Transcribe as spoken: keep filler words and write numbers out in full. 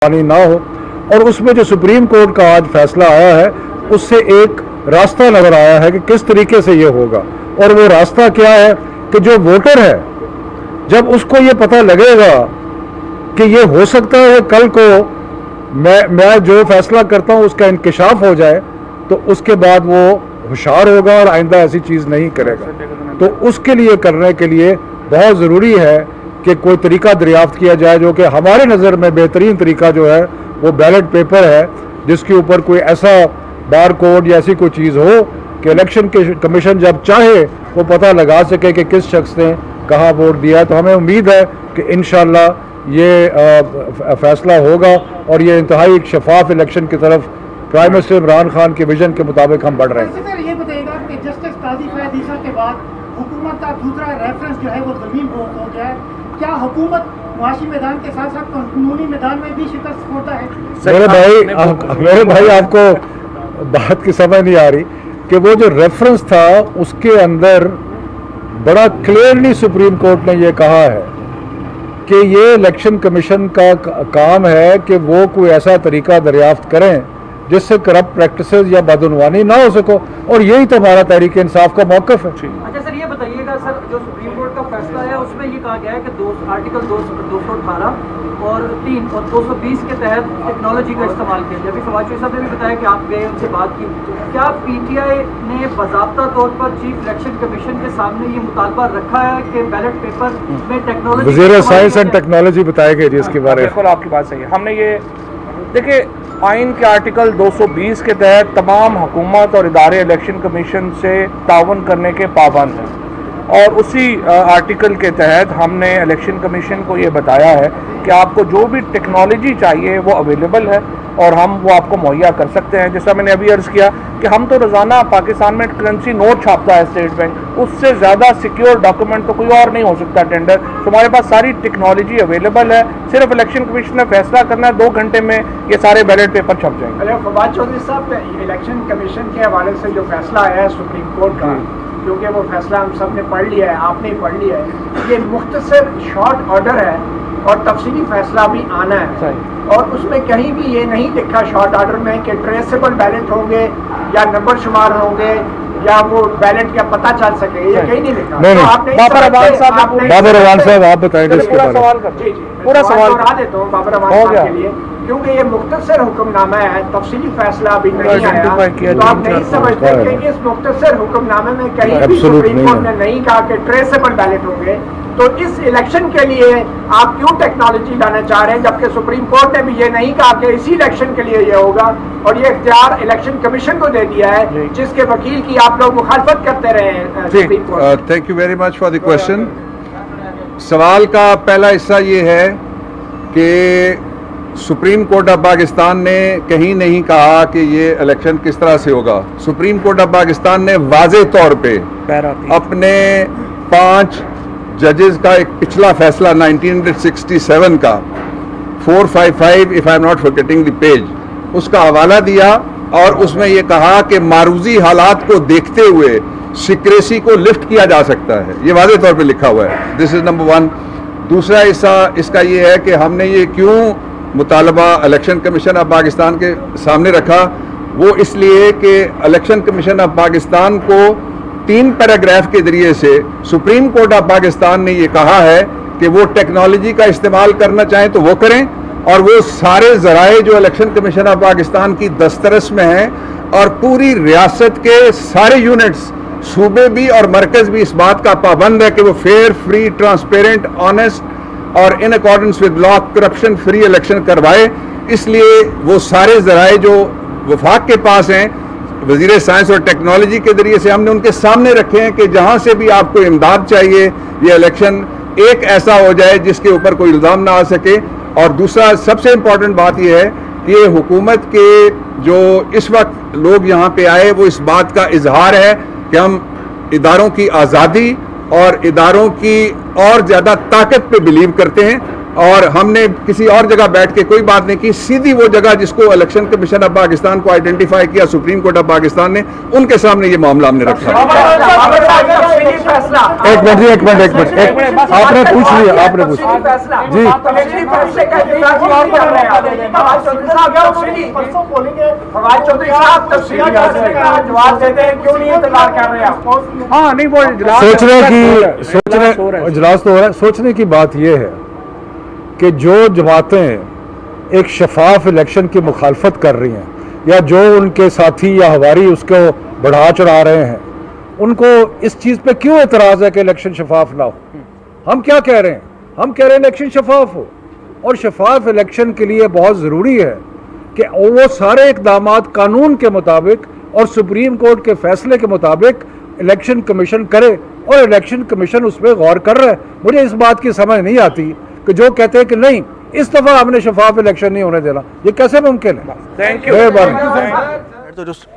बदनवानी ना हो। और उसमें जो सुप्रीम कोर्ट का आज फैसला आया है उससे एक रास्ता नजर आया है कि किस तरीके से ये होगा। और वो रास्ता क्या है कि जो वोटर है जब उसको ये पता लगेगा कि ये हो सकता है कल को मैं मैं जो फैसला करता हूँ उसका इंकशाफ हो जाए, तो उसके बाद वो होशियार होगा और आइंदा ऐसी चीज़ नहीं करेगा। तो उसके लिए करने के लिए बहुत ज़रूरी है कि कोई तरीका दरियाफ्त किया जाए जो कि हमारे नज़र में बेहतरीन तरीका जो है वो बैलेट पेपर है, जिसके ऊपर कोई ऐसा बार कोड या ऐसी कोई चीज़ हो कि इलेक्शन के कमीशन जब चाहे वो पता लगा सके कि किस शख्स ने कहाँ वोट दिया। तो हमें उम्मीद है कि इंशाअल्लाह ये आ, फैसला होगा और ये इंतहाई एक शफाफ इलेक्शन की तरफ प्राइम मिनिस्टर इमरान खान के विजन के मुताबिक हम बढ़ रहे हैं। सर ये बताइएगा कि जस्टिस काजी फैज ईसा के बाद हुकूमत का दूसरा रेफरेंस जो है वो ज़मीन बोर्ड हो गया है, क्या हुकूमत मुआशी मैदान के साथ साथ कानूनी मैदान में भी शिकस्त होता है? मेरे भाई मेरे भाई आपको बात की समझ नहीं आ रही कि वो जो रेफरेंस था उसके अंदर बड़ा क्लियरली सुप्रीम कोर्ट ने ये कहा है कि ये इलेक्शन कमीशन का काम है कि वो कोई ऐसा तरीका दरियाफ्त करें जिससे करप्ट प्रैक्टिसेस या बदनवानी ना हो सको, और यही तो हमारा तहरीक इंसाफ का मौक़िफ़ है। अच्छा सर ये बताइएगा सर, जो सुप्रीम कोर्ट का फैसला है उसमें ये कहा गया है कि दो आर्टिकल दो सौ अठारह और तीन और दो सौ बीस के तहत टेक्नोलॉजी का इस्तेमाल किया जाए। अभी फवाद साहब ने भी बताया कि आप गए उनसे बात की, क्या पीटीआई ने बाज़ाब्ता तौर पर चीफ इलेक्शन कमीशन के सामने ये मुतालबा रखा है कि बैलेट पेपर में टेक्नोलॉजी, वज़ीर साइंस एंड टेक्नोलॉजी बताएंगे जी इसके बारे में? बिल्कुल आपकी बात सही है। हमने ये देखिए आइन के आर्टिकल दो सौ बीस के तहत तमाम हुकूमत और इदारे इलेक्शन कमीशन से तावन करने के पाबंद हैं, और उसी आर्टिकल के तहत हमने इलेक्शन कमीशन को ये बताया है कि आपको जो भी टेक्नोलॉजी चाहिए वो अवेलेबल है और हम वो आपको मुहैया कर सकते हैं। जैसा मैंने अभी अर्ज़ किया कि हम तो रोज़ाना पाकिस्तान में करेंसी नोट छापता है स्टेट बैंक, उससे ज़्यादा सिक्योर डॉक्यूमेंट तो कोई और नहीं हो सकता टेंडर। तो हमारे पास सारी टेक्नोलॉजी अवेलेबल है, सिर्फ इलेक्शन कमीशन ने फैसला करना है, दो घंटे में ये सारे बैलेट पेपर छप जाएंगे। अच्छा फवाद चौधरी साहब, इलेक्शन कमीशन के हवाले से जो फैसला आया है सुप्रीम कोर्ट का, क्योंकि वो फैसला हम सब ने पढ़ लिया है, आपने पढ़ लिया है, ये मुख्तसर शॉर्ट ऑर्डर है और तफसीली फैसला भी आना है, और उसमें कहीं भी ये नहीं लिखा शॉर्ट ऑर्डर में कि ट्रेसेबल बैलेट होंगे या नंबर शुमार होंगे या वो बैलेट का पता चल सके, ये कहीं नहीं लिखा। नहीं, तो नहीं। आपने बाबर रवान साहब बाबर रवान साहब आप बताएंगे इसके बारे में? जी जी पूरा सवाल दोहरा देता हूँ बाबर रवान साहब के लिए, क्योंकि ये मुख्तसर हुक्मनामा है, तफसीली फैसला अभी नहीं आया, तो आप नहीं समझते कि इस मुख्तसर हुक्मनामे में कहीं भी सुप्रीम कोर्ट ने नहीं कहा कि ट्रेसेबल बैलेट होंगे। तो इस इलेक्शन के लिए आप क्यों टेक्नोलॉजी लाना चाह रहे हैं, जबकि सुप्रीम कोर्ट ने भी ये नहीं कहा कि इसी इलेक्शन के लिए ये होगा, और ये इख्तियार इलेक्शन कमीशन को दे दिया है, जिसके वकील की आप लोग मुखालफत करते रहे हैं supreme court. Thank you very much for the question. सवाल का पहला हिस्सा ये है कि सुप्रीम कोर्ट ऑफ पाकिस्तान ने कहीं नहीं कहा कि ये इलेक्शन किस तरह से होगा। सुप्रीम कोर्ट ऑफ पाकिस्तान ने वाज़े तौर पे अपने पांच जजेस का एक पिछला फैसला नाइनटीन सिक्सटी सेवन का four five five if I am not forgetting the page, उसका हवाला दिया और उसमें यह कहा कि मारूजी हालात को देखते हुए सिक्रेसी को लिफ्ट किया जा सकता है। ये वाज़े तौर पे लिखा हुआ है। This is number one. दूसरा हिस्सा इसका ये है कि हमने ये क्यों मुतालबा इलेक्शन कमीशन ऑफ पाकिस्तान के सामने रखा, वो इसलिए कि इलेक्शन कमीशन ऑफ पाकिस्तान को तीन पैराग्राफ के जरिए से सुप्रीम कोर्ट ऑफ पाकिस्तान ने ये कहा है कि वो टेक्नोलॉजी का इस्तेमाल करना चाहें तो वो करें, और वो सारे ज़राए जो इलेक्शन कमीशन ऑफ पाकिस्तान की दस्तरस में हैं, और पूरी रियासत के सारे यूनिट्स, सूबे भी और मरकज़ भी इस बात का पाबंद है कि वो फेयर, फ्री, ट्रांसपेरेंट, ऑनेस्ट और in accordance with law corruption free election करवाए। इसलिए वो सारे ज़राए जो वफाक के पास हैं वज़ीर साइंस और टेक्नोलॉजी के जरिए से हमने उनके सामने रखे हैं कि जहां से भी आपको इमदाद चाहिए, ये इलेक्शन एक ऐसा हो जाए जिसके ऊपर कोई इल्ज़ाम ना आ सके। और दूसरा सबसे इम्पॉर्टेंट बात यह है कि ये हुकूमत के जो इस वक्त लोग यहाँ पे आए वो इस बात का इजहार है कि हम इदारों की आज़ादी और इदारों की और ज़्यादा ताकत पे बिलीव करते हैं, और हमने किसी और जगह बैठ के कोई बात नहीं की। सीधी वो जगह जिसको इलेक्शन कमीशन ऑफ पाकिस्तान को आइडेंटिफाई किया सुप्रीम कोर्ट ऑफ पाकिस्तान ने, उनके सामने ये मामला हमने रखा। तफसीली फैसला एक मिनट जी, एक मिनट एक मिनट एक मिनट आपने पूछ लिया, आपने पूछ लिया फैसला जी। तफसीली फैसले का इंतजार और कर रहे हैं फवाद चौधरी साहब। तफसीली परसों बोलेंगे फवाद चौधरी साहब, तफसीली फैसले का जवाब देते हैं, क्यों नहीं इंतजार कर रहे आप? हाँ नहीं, वो इजलास सोचने की सोचने हो रहा है। इजलास तो हो रहा है। सोचने की बात यह है कि जो जमातें एक शफाफ इलेक्शन की मुखालफत कर रही हैं या जो उनके साथी या हवारी उसको बढ़ा चढ़ा रहे हैं, उनको इस चीज़ पे क्यों एतराज़ है कि इलेक्शन शफाफ ना हो? हम क्या कह रहे हैं? हम कह रहे हैं इलेक्शन शफाफ हो, और शफाफ इलेक्शन के लिए बहुत ज़रूरी है कि वो सारे इकदाम कानून के मुताबिक और सुप्रीम कोर्ट के फैसले के मुताबिक इलेक्शन कमीशन करे, और इलेक्शन कमीशन उस पर गौर कर रहा है। मुझे इस बात की समझ नहीं आती कि जो कहते हैं कि नहीं इस दफ़ा हमने शफाफ इलेक्शन नहीं होने देना, ये कैसे मुमकिन है? Thank you. मेहरबानी। तो जो